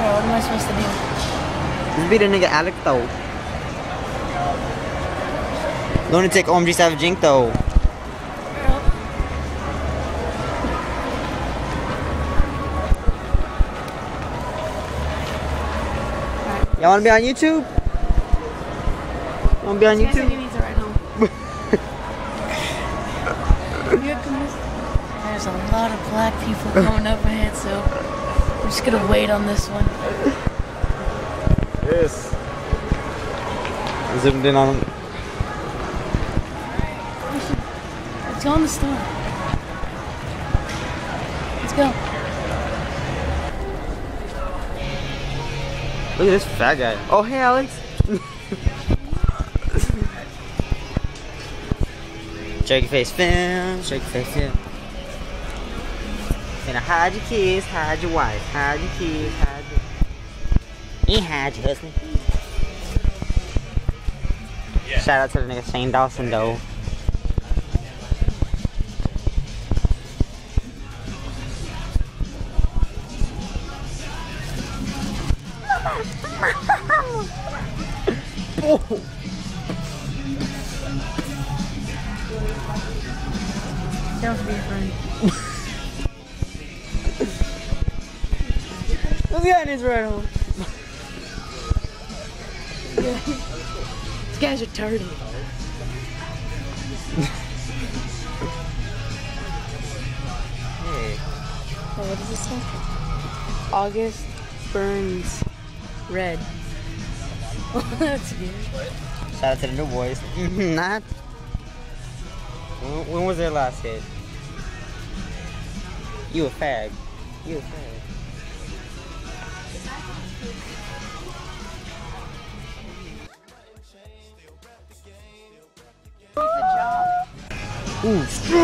what am I supposed to do? Just beat a nigga Alec though. Lunatic OMG Savage Inc though. Y'all wanna be on YouTube? Wanna be on YouTube? He needs to ride home. There's a lot of black people coming up ahead, so we're just gonna wait on this one. Yes. I zoomed in on him. Let's go in the store. Let's go. Look at this fat guy. Oh, hey, Alex. Shake your face, fam. Shake your face, fam. Finna hide your kids, hide your wife, hide your kids, hide your... You hide your husband. Yeah. Shout out to the nigga Shane Dawson, though. Oh. Don't be afraid. This guy needs to ride home. These guys are retarded. Hey. Oh, what does it say? August Burns Red. Oh, that's good. Shout out to the new boys. Not. When was their last hit? You a fag. You a fag. Ooh,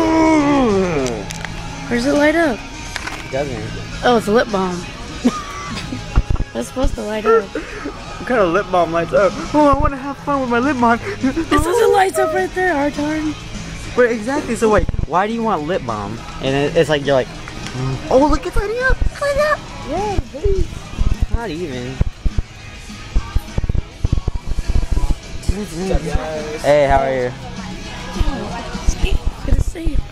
Where's it light up? doesn't. Oh, it's a lip balm. That's supposed to light up. What kind of lip balm lights up? Oh, I want to have fun with my lip balm. This doesn't light up right there, Artard. But exactly, so wait, why do you want lip balm? And it's like, you're like, oh, look, it's lighting up. It's lighting up. Yeah, baby. Not even. What's up, guys? Hey, how are you? Good to see you.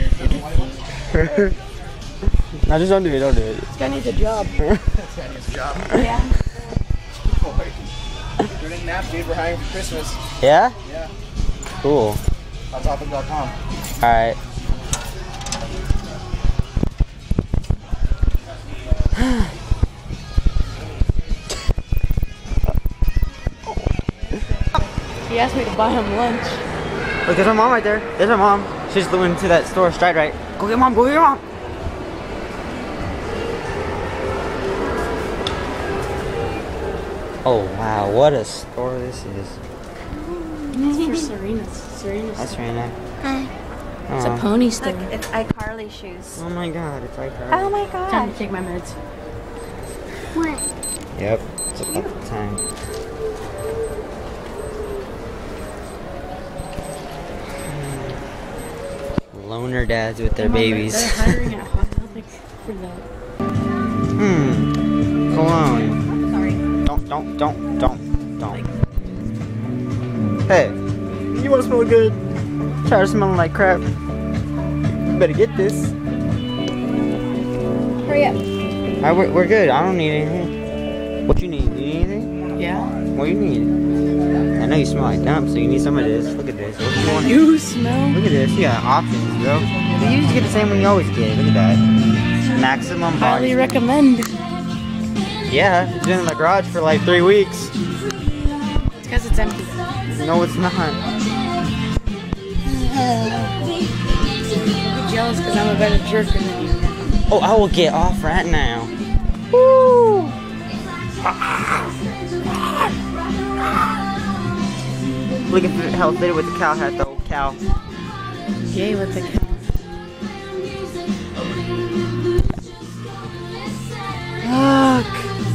No, just don't do it, don't do it. This guy needs a job. This guy needs a job. Yeah. Doing nap, dude. We're hiring for Christmas. Yeah? Yeah. Cool. HotTopic.com. Alright. He asked me to buy him lunch. Look, there's my mom right there. There's my mom. She's going to that store straight right. Go get mom, go get mom. Oh wow, what a store this is. It's for Serena's. Serena's. That's Serena. Hi. It's a pony store. Look, it's iCarly shoes. Oh my god, it's like her. Oh my Time god. to take my meds. What? Yep, it's about the time. Loner dads with their babies. They're hiring at Hot Topic for that. Cologne. Sorry. Don't. Hey, you wanna smell good? Tired of smelling like crap. You better get this. Hurry up. Alright, we're good. I don't need anything. What you need? You need anything? Yeah. What you need? I know you smell like dump, so you need some of this. Look at this. What you want? You smell? Look at this. You got options, bro. You just get the same one you always get. Look at that. Maximum Highly body. recommend. Yeah, it's been in the garage for like 3 weeks. It's because it's empty. No, it's not. I'm jealous because I'm a better jerker than you. Oh, I will get off right now. Woo! Look at how it fitted with the cow hat, though. Cow. Yay with the cow. Look.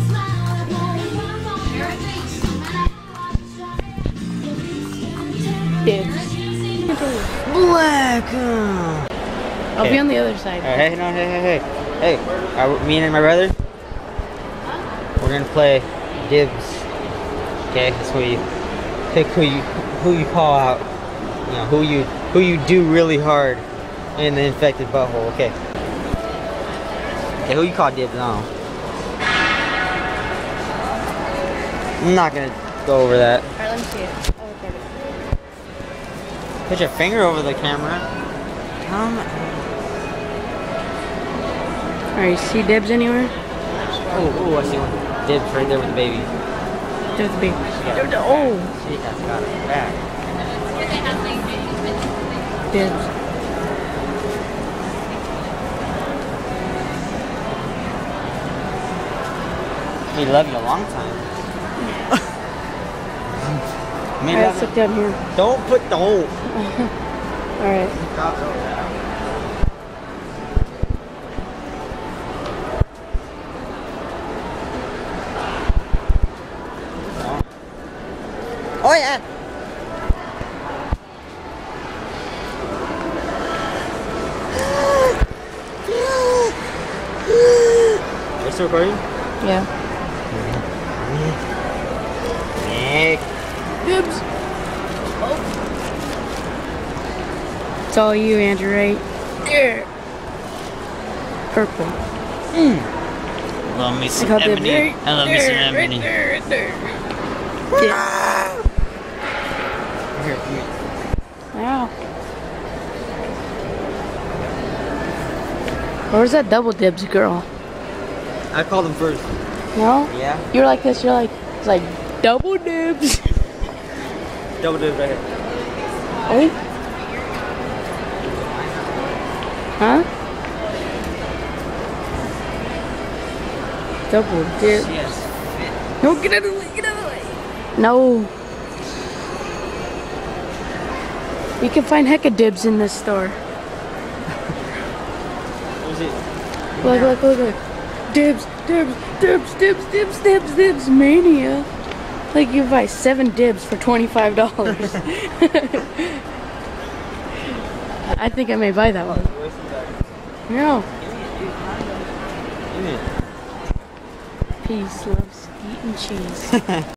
Dude. Black. I'll be on the other side. Hey, no, hey. Hey, me and my brother? we're gonna play dibs. Okay, that's where you pick who you call out. You know, who you do really hard in the infected butthole. Okay. Okay, who you call dibs on? I'm not gonna go over that. Alright, let me see it. Oh, okay. Put your finger over the camera. Alright, you see dibs anywhere? Oh, I see one. Dibs right there with the baby. There's the baby. Yeah. Oh! She has got it back. Dibs. We love you a long time. Me Alright, love sit down here. Don't. Alright. Oh yeah. Are you still recording? Yeah. Nick. Dibs. Oh. It's all you, Andrew, right? There. Purple. Love me I some got the ebony. right I love me some there, right ebony. there, right there. Yeah. Here, come here. Wow. Where's that double dibs girl? I called him first. No? Yeah. You're like this, you're like, it's like double dibs. Double dibs right here. Oh? Huh? Double dibs. Yes. No, get out of the way, get out of the way. No. You can find hecka dibs in this store. Where's it? Look. Dibs, dibs, dibs, dibs, dibs, dibs, dibs, mania. Like you buy 7 dibs for $25. I think I may buy that one. No. Give me it. Peace, loves, eating cheese.